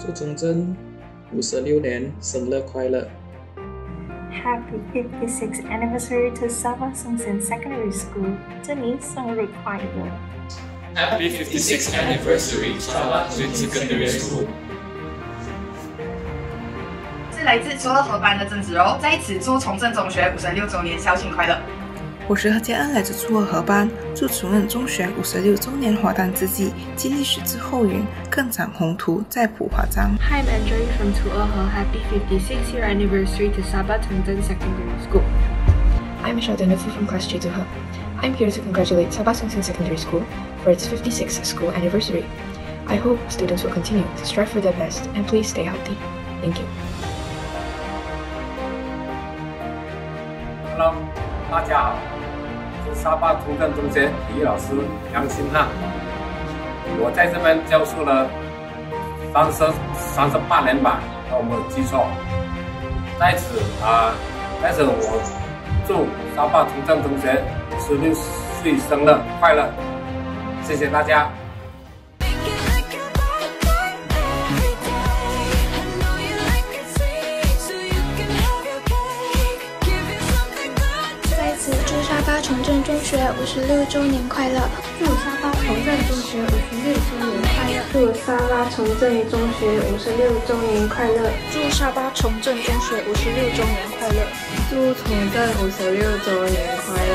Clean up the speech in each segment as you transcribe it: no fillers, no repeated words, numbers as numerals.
祝崇正56年生日快乐 Happy 56th anniversary to Sabah Songsan Secondary School， 祝你生日快乐 Happy 56th anniversary Sabah Songsan Secondary School。 是来自卓尔河班的郑子柔，在此祝崇正中学56周年校庆快乐。 我是何建恩，来自卓尔河班，祝崇正中学56周年华诞之际，经历十字后云，更展宏图，再谱华章。 Hi, I'm Andrew from Tuohe. Happy 56th-year anniversary to Sabah Songsan Secondary School. I'm Michelle Deneuve from Class J Tuohe. I'm here to congratulate Sabah Songsan Secondary School for its 56th school anniversary. I hope students will continue to strive for their best and please stay healthy. Thank you. Hello， 大家好，我是沙巴崇正中学体育老师杨新汉。我在这边教书了38年吧，如果我没有记错。在此我祝沙巴崇正中学56岁生日快乐，谢谢大家。 祝沙巴崇正中学56周年快乐！ 祝沙巴崇正中学56周年快乐！ 祝沙巴崇正中学56周年快乐！ 祝沙巴崇正中学56周年快乐！ 祝崇正56周年快乐！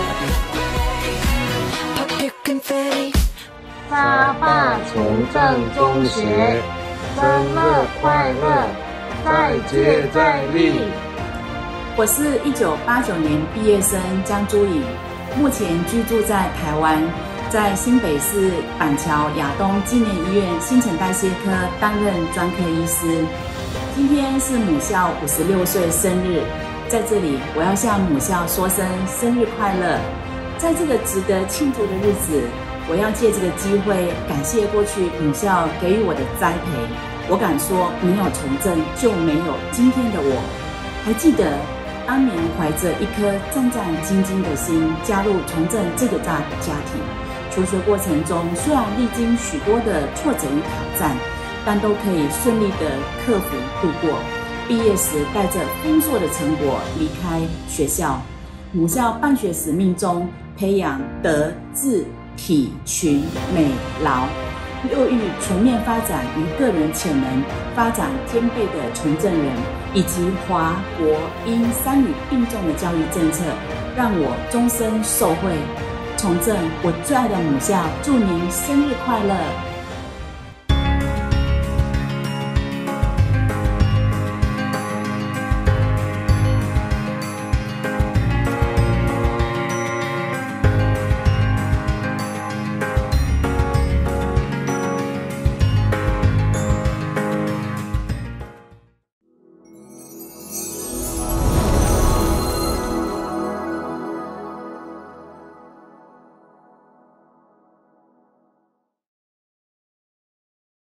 沙巴崇正中学生日快乐！再接再厉！ 我是1989年毕业生江珠颖，目前居住在台湾，在新北市板桥亚东纪念医院新陈代谢科担任专科医师。今天是母校56岁生日，在这里我要向母校说声生日快乐。在这个值得庆祝的日子，我要借这个机会感谢过去母校给予我的栽培。我敢说，没有崇正就没有今天的我。还记得当年怀着一颗战战兢兢的心加入崇正这个大家庭，求学过程中虽然历经许多的挫折与挑战，但都可以顺利的克服度过。毕业时带着丰硕的成果离开学校。母校办学使命中培养德智体群美劳，6育全面发展与个人潜能发展兼备的崇正人，以及华国英3语并重的教育政策，让我终身受惠。崇正，我最爱的母校，祝您生日快乐！